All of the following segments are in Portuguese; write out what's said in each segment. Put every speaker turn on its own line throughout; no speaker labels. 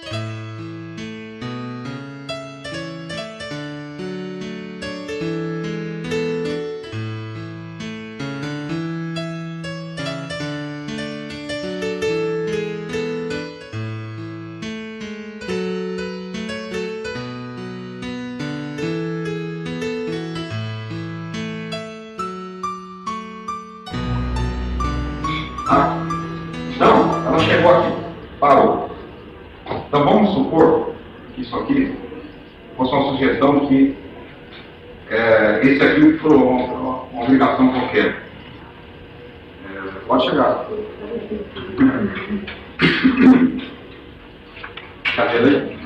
Então, ela chegou aqui, parou. Então vamos supor que isso aqui fosse uma sugestão que esse aqui foi uma ligação qualquer. Pode chegar. Cadê ele?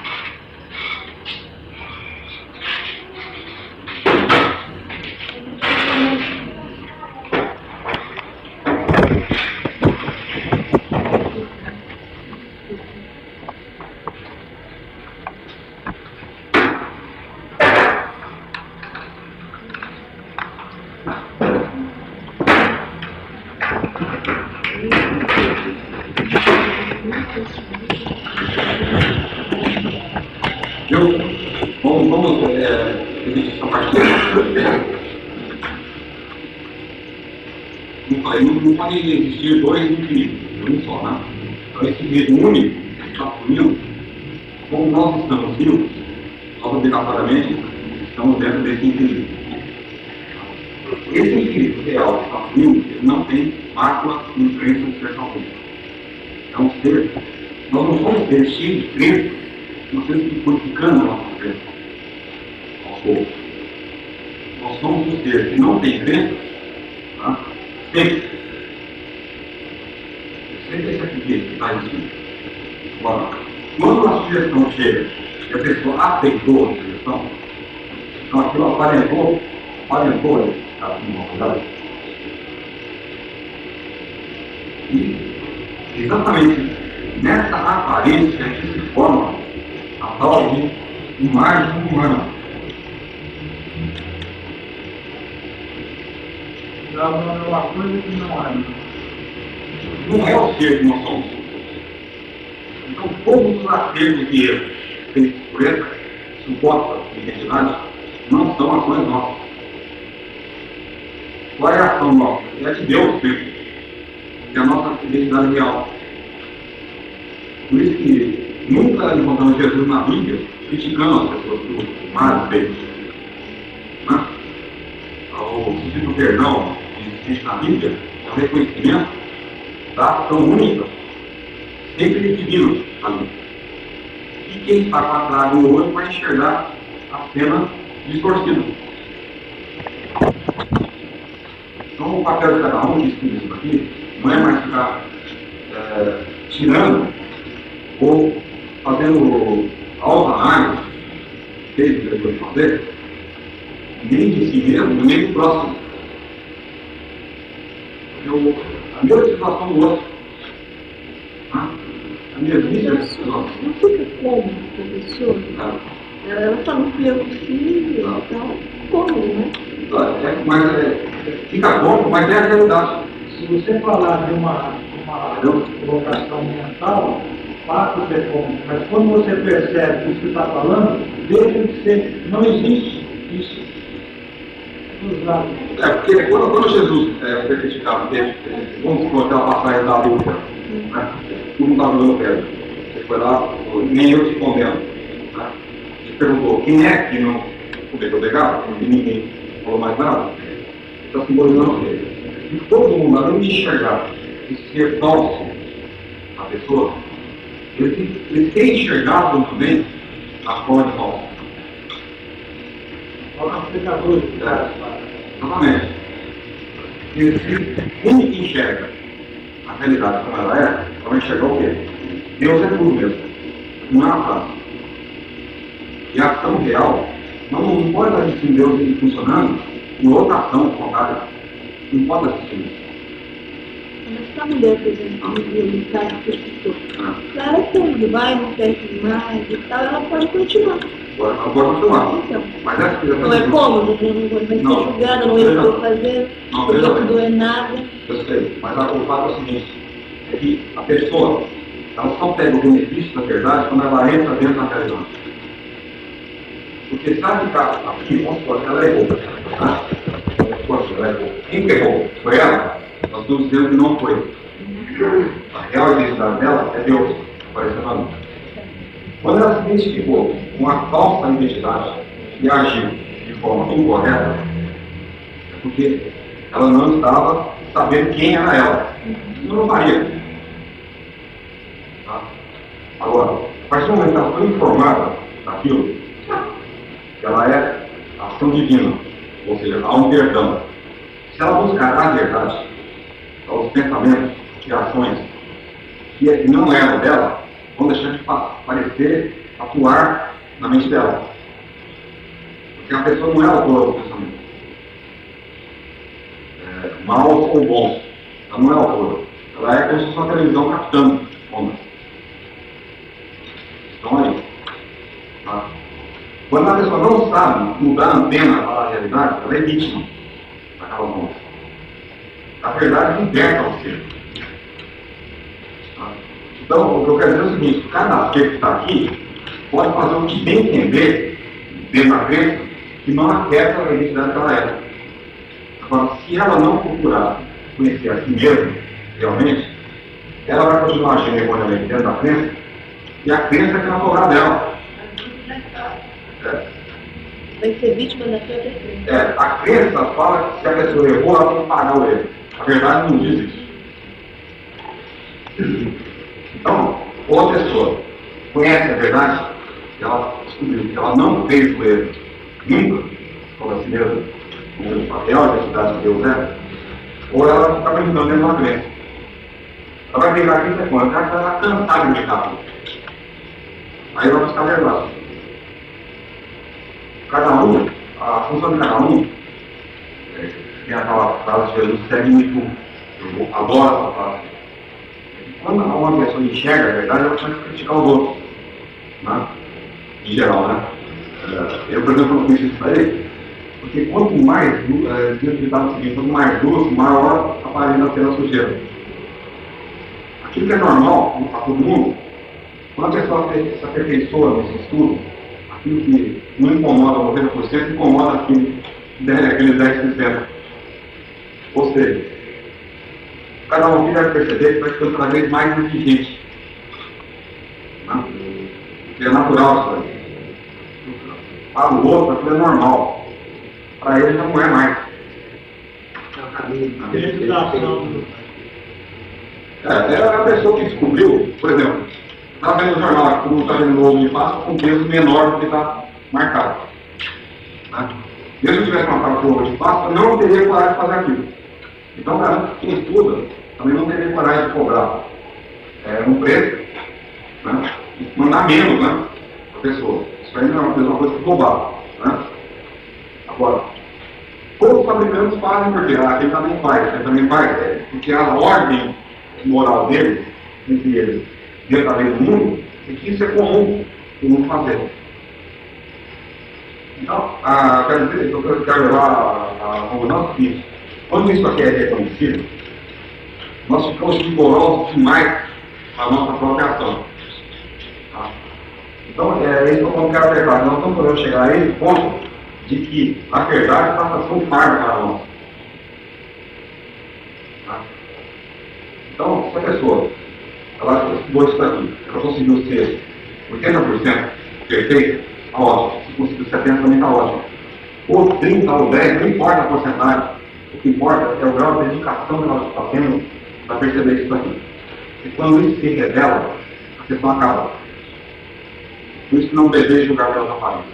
Vamos dividir essa parte. Não pode existir dois infinitos, um só, né? Então esse mesmo único está fluindo, como nós estamos vivos, nós obrigatoriamente estamos dentro desse infinito. Esse infinito real que está fluindo, ele não tem mácula de influência de ser algum. É um ser, nós não somos seres cheios de crença, nós estamos purificando a nossa crença. Nós somos um ser que não tem crença, tá? Sempre. Sempre esse aqui que está em cima. Agora, quando a sugestão chega e a pessoa aceitou a sugestão, então aquilo aparentou e exatamente nessa aparência que se forma a tal de imagem humana.
É uma coisa que não é.
Não é o ser que nós somos. Então, todos os acertos e erros feitos por essa suposta identidade não são ações nossas. Qual é a ação nossa? É de Deus mesmo. É a nossa identidade real. Por isso que nunca encontramos Jesus na Bíblia criticando as pessoas por mais feitos. Né? O sentido perdão que existe na Bíblia é o reconhecimento da ação única, sempre divina ali. E quem está com a trave no olho vai enxergar a cena distorcida. Então o papel de cada um que isso aqui não é mais ficar tirando ou fazendo autoanálise, fez o depois de fazer, nem de si mesmo, nem do próximo. A minha situação do outro. A minha vida.
Não fica como a pessoa? Ela só não fui eu que fiz, então como, né?
Fica como, mas é a realidade.
Se você falar de uma colocação mental, passa a ser como. Mas quando você percebe o que você está falando, deixa de ser. Não existe isso.
Porque quando Jesus foi criticado, vamos colocar a passagem da luta, né? Todo mundo estava dando pedra. Você foi lá, nem eu te condeno. Né? Você perguntou, quem é que não cometeu pecado? E ninguém falou mais nada. Está simbolizando o quê? E todo mundo, além de enxergar esse ser falso na pessoa, eles têm enxergado também a forma de falso. Exatamente. Quem que enxerga a realidade como ela é, vai enxergar o quê? Deus é tudo mesmo. Não é uma frase. E a ação real não pode assistir Deus funcionando em outra ação contrária. Não pode assistir isso.
Mas se a mulher, por exemplo, ele está professor, ela quando vai, não perde mais e tal, ela pode continuar.
Agora não pode continuar.
Então,
mas
não é cômodo, não vai ser julgada, não é o que eu estou fazendo, não vai doer nada.
Eu sei, mas o fato é o seguinte, é que a pessoa ela só pega o benefício da verdade quando ela entra dentro da realidade. Porque sabe que aqui, vamos supor que ela errou. Tá? Ela errou. Quem errou? Foi ela? Nós estamos dizendo que não foi. A real identidade dela é Deus, aparecendo na luz. Quando ela se identificou com a falsa identidade e agiu de forma incorreta, é porque ela não estava sabendo quem era ela. Isso não faria. Tá? Agora, a partir do momento que ela foi informada daquilo, ela é ação divina, ou seja, há um perdão. Se ela buscar a verdade, os pensamentos e ações que não eram dela, vão deixar de parecer, atuar na mente dela. Porque a pessoa não é autora do pensamento. Maus ou bons. Ela não é autora. Ela é como se fosse uma televisão captando ondas. Estão aí. Tá? Quando a pessoa não sabe mudar a antena para a realidade, ela é vítima daquela onda. A verdade liberta você. Tá? Então, o que eu quero dizer é o seguinte: cada aspecto que está aqui pode fazer o que bem entender dentro da crença que não afeta a identidade que ela é. Agora, se ela não procurar conhecer a si mesma, realmente, ela vai continuar agindo erroneamente dentro da crença e a crença é que vai cobrar dela.
Vai ser vítima da sua crença.
A crença fala que se a pessoa errou, ela tem que pagar o erro. A verdade não diz isso. Então, ou a pessoa conhece a verdade, ela descobriu que ela não fez o erro nunca, como a si mesma, como a real identidade de Deus é, ou ela está brincando dentro da crença. Ela vai pegar a crença quando ela está cansada de brincar. Aí vai buscar a verdade. Cada um, a função de cada um, tem aquela frase de Jesus, segue-me tu. Eu adoro essa frase. Quando uma pessoa enxerga a verdade, ela começa a criticar os outros. Né? Em geral, né? Eu, por exemplo, não fiz isso para ele, porque quanto mais, quanto mais luz, maior aparenta a pela sujeira. Aquilo que é normal para todo mundo, quando a pessoa se aperfeiçoa nesse estudo, aquilo que não incomoda 90%, incomoda aqueles 10%. Ou seja, cada um aqui deve perceber que vai ficando cada vez mais exigente. Né? Porque é natural isso aí. Para o outro, aquilo é normal. Para ele já não é mais. É a pessoa que descobriu, por exemplo, está vendo o jornal, todo mundo está vendo o ovo de Páscoa com peso menor do que está marcado. Né? Mesmo que tivesse marcado o ovo de Páscoa, não teria coragem de fazer aquilo. Então, garanto que quem estuda também não teria coragem de cobrar um preço, né? E mandar menos, né, para a pessoa. Isso aí não é uma coisa que global. Né? Agora, todos os fabricantes fazem porque aquele também faz, porque a ordem moral deles, entre eles, dentro da lei do mundo, é que isso é comum o mundo fazer. Então, quero dizer, eu quero levar a conclusão seguinte: quando isso aqui é reconhecido, nós ficamos rigorosos demais na nossa própria ação. Tá? Então, é isso que eu quero levar. Nós estamos podendo chegar a esse ponto de que a verdade passa a ser um fardo para nós. Tá? Então, se a pessoa ela estudou isso aqui, ela conseguiu ser 80% perfeita, está ótimo. Se conseguiu 70% também está ótimo. Ou 30 ou 10, não importa a porcentagem. O que importa é o grau de dedicação que ela está tendo para perceber isso aqui. E quando isso se revela, a questão acaba. Por isso que não deseja julgar pelas aparências.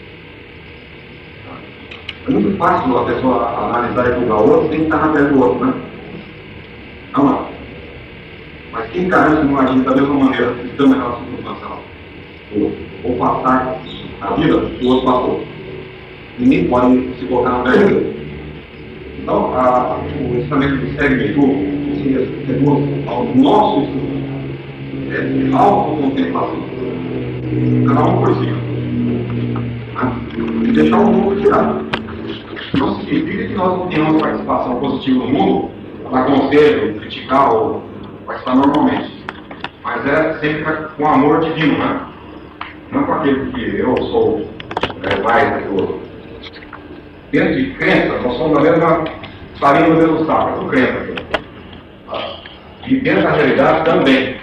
É muito fácil a pessoa analisar e julgar o outro sem estar na pele do outro, né? Não. Mas quem garante não agir da mesma maneira, estando naquela circunstância, ou passar a vida que o outro passou. Ninguém pode se colocar na pele dele. Então, o ensinamento do segue-me tu se reduz ao nosso estudo, autocontemplação. Cada um por si. Né? E deixar o mundo tirado. Não significa que nós não tenhamos participação positiva no mundo, para conselho, criticar ou participar normalmente. mas é sempre com amor divino, né? Não com aquele que eu sou mais do que o outro. Dentro de crença, nós somos da mesma farinha do mesmo saco, eu sou crença aqui. E dentro da realidade também.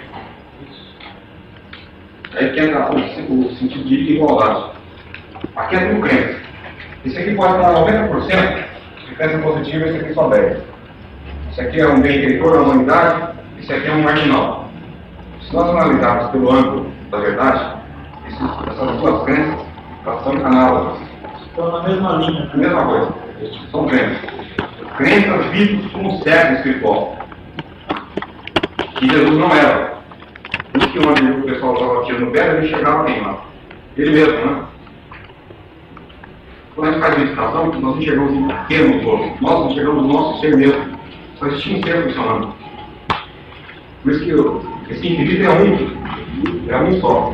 Aí que entra o sentido de igualdade. Aqui é tudo crença. Esse aqui pode estar 90% de crença positiva, esse aqui só 10%. Esse aqui é um benfeitor da humanidade, esse aqui é um marginal. Se nós analisarmos pelo ângulo da verdade, essas duas crenças, elas são análogas.
Estão na mesma linha.
A mesma coisa. São crenças. Crenças vistas como cego espiritual. Que Jesus não era. Por isso que onde o pessoal estava tirando no pé, ele chegava quem lá? Ele mesmo, né? Quando a gente faz meditação, nós não chegamos em pequeno todo. Nós não chegamos no nosso ser mesmo. Só existia um ser funcionando. Por isso que esse indivíduo é um só.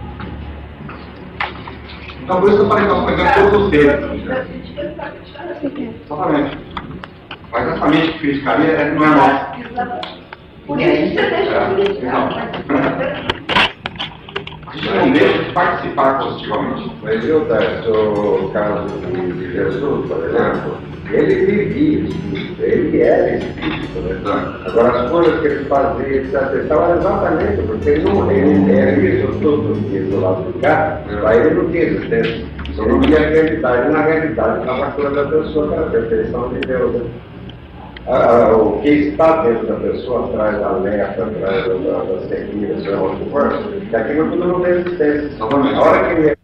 Então por isso que eu falei que nós conhecemos todos os seres. Exatamente. Mas essa mente que criticaria não é nossa.
Por isso você deixa de criticar.
A gente não deixa de participar positivamente.
Mas eu, Dárcio, o caso de Jesus, por exemplo, ele vivia espírito, ele era espírito, né? Agora as coisas que ele fazia, etc. Era exatamente porque ele era isso tudo do lado de cá, aí ele não tinha existência. Ele não tinha realidade, na realidade estava a cura da pessoa, que era a perfeição de Deus. Né? O que está dentro da pessoa, atrás da lepra, atrás da cegueira, seja onde for, aquilo tudo não tem existência. A hora que ele